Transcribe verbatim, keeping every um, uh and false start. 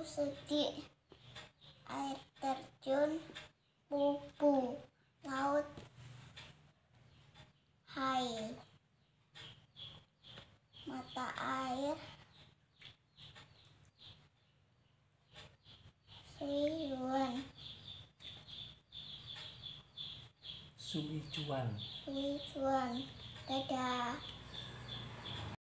suci, air terjun, pupu, laut, hai, mata air, Suiyuan, Suicuan. Suicuan. Dadah.